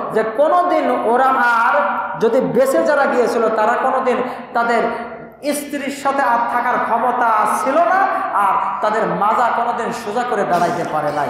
যে কোনোদিন ওরা আর যদি বেঁচে যারা গিয়েছিল তারা কোনোদিন তাদের স্ত্রীর সাথে আর থাকার ক্ষমতা ছিল না, আর তাদের মাজা কোনোদিন সোজা করে দাঁড়াইতে পারে নাই।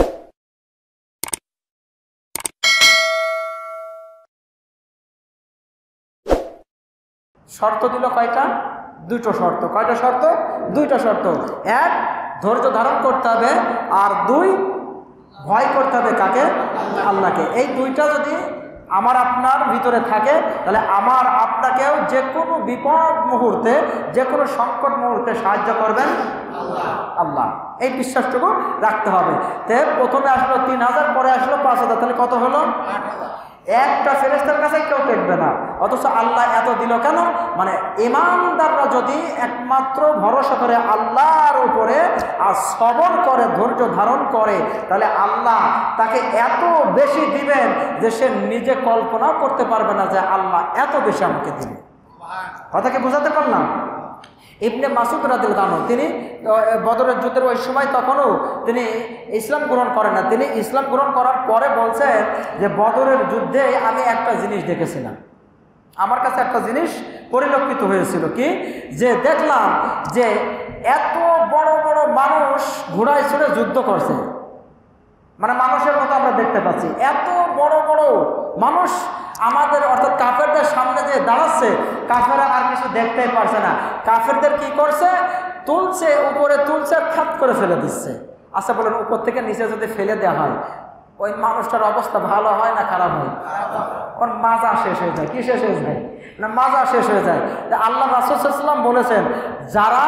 শর্ত দিল কয়টা? দুটো শর্ত। কয়টা শর্ত? দুইটা শর্ত। এক, ধৈর্য ধারণ করতে হবে, আর দুই, ভয় করতে হবে কাকে? আল্লাহকে। এই দুইটা যদি আমার আপনার ভিতরে থাকে তাহলে আমার আপনাকেও যে কোনো বিপদ মুহূর্তে, যে কোনো সংকট মুহূর্তে সাহায্য করবেন আল্লাহ। এই বিশ্বাসটুকু রাখতে হবে। তে প্রথমে আসলো 3000, পরে আসলো 5000, তাহলে কত হলো? 8000। একটা ফেরেশতার কাছে কেউ টেকবে না, অথচ আল্লাহ এত দিল কেন? মানে ইমানদাররা যদি একমাত্র ভরসা করে আল্লাহর উপরে আর সবর করে, ধৈর্য ধারণ করে, তাহলে আল্লাহ তাকে এত বেশি দিবেন যে সে নিজে কল্পনাও করতে পারবে না যে আল্লাহ এত বেশি আমাকে দিবে। কথাকে বোঝাতে পারলাম? ইবনে মাসুদ রাদিয়াল্লাহু আনহু তিনি বদরের যুদ্ধের ওই সময় তখনও তিনি ইসলাম গ্রহণ করেন না। তিনি ইসলাম গ্রহণ করার পরে বলছেন যে বদরের যুদ্ধে আমি একটা জিনিস দেখেছিলাম, আমার কাছে একটা জিনিস পরিলক্ষিত হয়েছিল কি, যে দেখলাম যে এত বড় বড় মানুষ ঘোড়ায় চড়ে যুদ্ধ করছে, মানে মানুষের মতো আমরা দেখতে পাচ্ছি, এত বড় বড় মানুষ আমাদের অর্থাৎ কাফেরদের সামনে যে দাঁড়াচ্ছে, কাফেররা আর কিছু দেখতেই পারছে না। কাফেরদের কি করছে? তুলছে, উপরে তুলছে, খাত করে ফেলে দিচ্ছে। আচ্ছা বলেন, উপর থেকে নিচে যদি ফেলে দেওয়া হয় ওই মানুষটার অবস্থা ভালো হয় না খারাপ হয়? ওর মাজা শেষ হয়ে যায়। কি শেষ হয়ে যায়? না, মাজা শেষ হয়ে যায়। আল্লাহ রাসূল সাল্লাল্লাহু আলাইহি ওয়াসাল্লাম বলেছেন, যারা,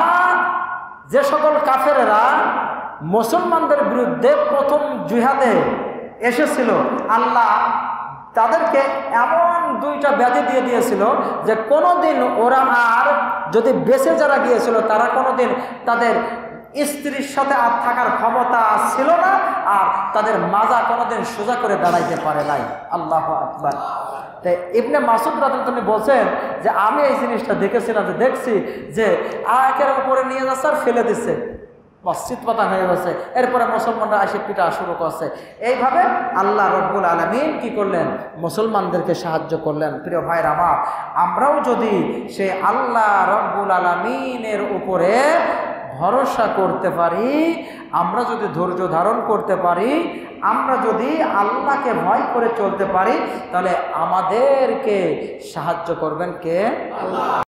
যে সকল কাফেরেরা মুসলমানদের বিরুদ্ধে প্রথম জিহাদে এসেছিল, আল্লাহ তাদেরকে এমন দুইটা ব্যাধি দিয়ে দিয়েছিল যে কোনোদিন ওরা আর যদি বেঁচে যারা গিয়েছিল তারা কোনোদিন তাদের স্ত্রীর সাথে আর থাকার ক্ষমতা ছিল না, আর তাদের মাজা কোনোদিন সোজা করে দাঁড়াইতে পারে নাই। আল্লাহু আকবার। তাই ইবনে মাসুদ রাদিয়াল্লাহু আনহু বলছেন যে আমি এই জিনিসটা দেখেছিলাম, যে দেখছি যে একের উপরে নিয়ে যাচ্ছে আর ফেলে দিচ্ছে, মসজিদ পাতা হয়ে গেছে। এরপরে মুসলমানরা এসে পিটা শুরু করছে। এইভাবে আল্লাহ রব্বুল আলামিন কি করলেন? মুসলমানদেরকে সাহায্য করলেন। প্রিয় ভাইরা আমার, আমরাও যদি সে আল্লাহ রব্বুল আলামিনের উপরে ভরসা করতে পারি, আমরা যদি ধৈর্য ধারণ করতে পারি, আমরা যদি আল্লাহকে ভয় করে চলতে পারি, তাহলে আমাদেরকে সাহায্য করবেন কে? আল্লাহ।